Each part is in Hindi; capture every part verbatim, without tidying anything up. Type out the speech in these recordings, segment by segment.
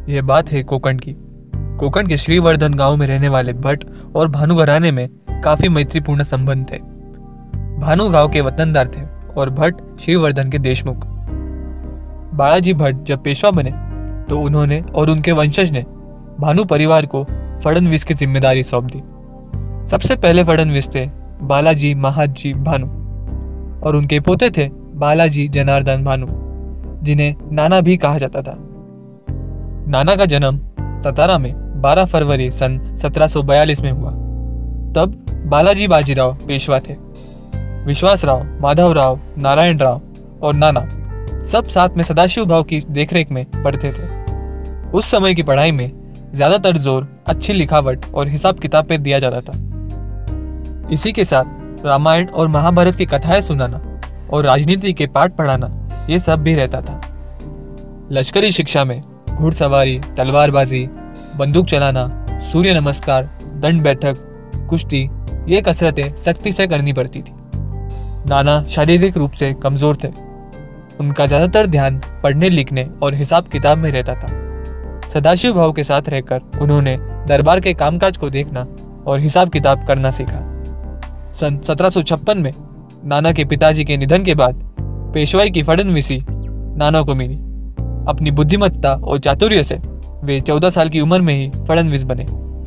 यह बात है कोकण की। कोकण के श्रीवर्धन गांव में रहने वाले भट्ट और भानु घराने में काफी मैत्रीपूर्ण संबंध थे। भानु गांव के वतनदार थे और भट्ट श्रीवर्धन के देशमुख। बालाजी भट्ट जब पेशवा बने तो उन्होंने और उनके वंशज ने भानु परिवार को फडणवीस की जिम्मेदारी सौंप दी। सबसे पहले फडणवीस थे बालाजी महादजी भानु और उनके पोते थे बालाजी जनार्दन भानु, जिन्हें नाना भी कहा जाता था। नाना का जन्म सतारा में बारह फरवरी सन सत्रह सौ बयालीस में हुआ। तब बालाजी बाजीराव पेशवा थे। विश्वासराव, माधवराव, नारायण राव और नाना सब साथ में सदाशिव भाव की देखरेख में पढ़ते थे। उस समय की पढ़ाई में ज्यादातर जोर अच्छी लिखावट और हिसाब किताब पे दिया जाता था। इसी के साथ रामायण और महाभारत की कथाएं सुनाना और राजनीति के पाठ पढ़ाना ये सब भी रहता था। लश्करी शिक्षा में घुड़सवारी, तलवारबाजी, बंदूक चलाना, सूर्य नमस्कार, दंड बैठक, कुश्ती ये कसरतें सख्ती से करनी पड़ती थी। नाना शारीरिक रूप से कमजोर थे। उनका ज्यादातर ध्यान पढ़ने लिखने और हिसाब किताब में रहता था। सदाशिव भाव के साथ रहकर उन्होंने दरबार के कामकाज को देखना और हिसाब किताब करना सीखा। सन सत्रह सौ छप्पन में नाना के पिताजी के निधन के बाद पेशवाई की फडणवीसी नाना को मिली। अपनी बुद्धिमत्ता और चातुर्य से वे चौदह साल की उम्र में ही फडणवीस बने।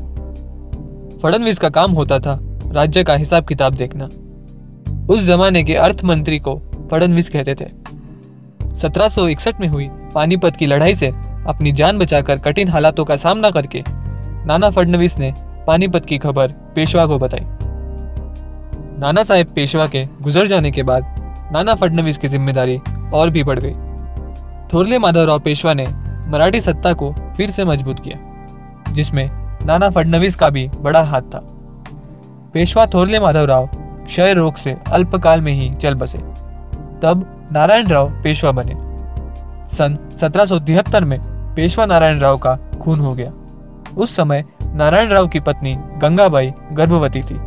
फडणवीस का काम होता था राज्य का हिसाब किताब देखना। उस जमाने के अर्थ मंत्री को फडणवीस कहते थे। सत्रह सौ इकसठ में हुई पानीपत की लड़ाई से अपनी जान बचाकर कठिन हालातों का सामना करके नाना फडणवीस ने पानीपत की खबर पेशवा को बताई। नाना साहेब पेशवा के गुजर जाने के बाद नाना फडणवीस की जिम्मेदारी और भी बढ़ गई। थोरले माधवराव पेशवा ने मराठी सत्ता को फिर से मजबूत किया, जिसमें नाना फडणवीस का भी बड़ा हाथ था। पेशवा थोरले माधवराव क्षय रोग से अल्पकाल में ही चल बसे। तब नारायण राव पेशवा बने। सन सत्रह सौ तिहत्तर में पेशवा नारायण राव का खून हो गया। उस समय नारायण राव की पत्नी गंगाबाई गर्भवती थी।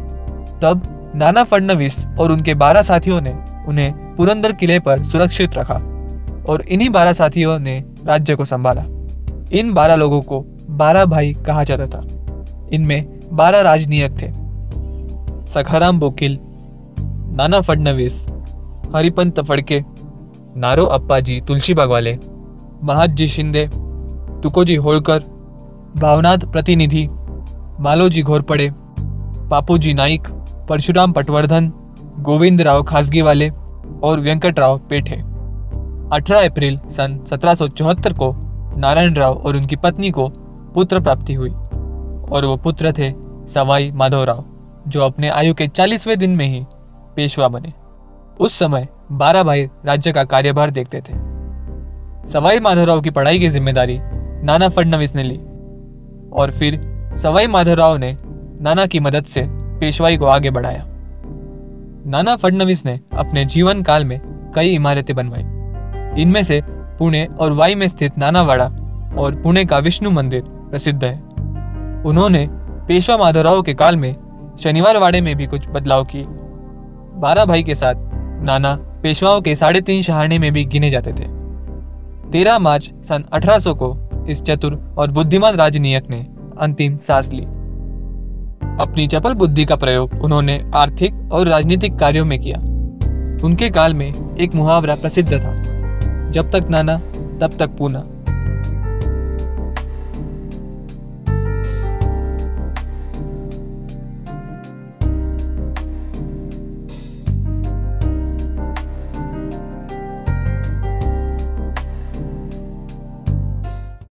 तब नाना फडणवीस और उनके बारह साथियों ने उन्हें पुरंदर किले पर सुरक्षित रखा और इन्हीं बारह साथियों ने राज्य को संभाला। इन बारह लोगों को बारह भाई कहा जाता था। इनमें बारह राजनीयक थे। सखाराम बोकील, नाना फडणवीस, हरिपंत फडके, नारो अप्पाजी तुलसीबाग वाले, महादजी शिंदे, तुकोजी होळकर, भावनाथ प्रतिनिधी, मालोजी घोरपडे, पापूजी नाईक, परशुराम पटवर्धन, गोविंदराव खासगीवाले और वेंकटराव पेठे। अठारह अप्रैल सन सत्रह सौ चौहत्तर को नारायण राव और उनकी पत्नी को पुत्र प्राप्ति हुई और वो पुत्र थे सवाई माधवराव, जो अपने आयु के चालीसवें दिन में ही पेशवा बने। उस समय बारह भाई राज्य का कार्यभार देखते थे। सवाई माधवराव की पढ़ाई की जिम्मेदारी नाना फडणवीस ने ली और फिर सवाई माधवराव ने नाना की मदद से पेशवाई को आगे बढ़ाया। नाना फडणवीस ने अपने जीवन काल में कई इमारतें बनवाई। इनमें से पुणे और वाई में स्थित नानावाड़ा और पुणे का विष्णु मंदिर प्रसिद्ध है। उन्होंने पेशवा माधवराव के काल में शनिवार वाड़े में भी कुछ बदलाव किए। बारह भाई के साथ नाना पेशवाओं के साढ़े तीन शहाणे में भी गिने जाते थे। तेरह मार्च सन अठारह सौ को इस चतुर और बुद्धिमान राजनीयक ने अंतिम सांस ली। अपनी चपल बुद्धि का प्रयोग उन्होंने आर्थिक और राजनीतिक कार्यों में किया। उनके काल में एक मुहावरा प्रसिद्ध था, जब तक नाना तब तक पूना।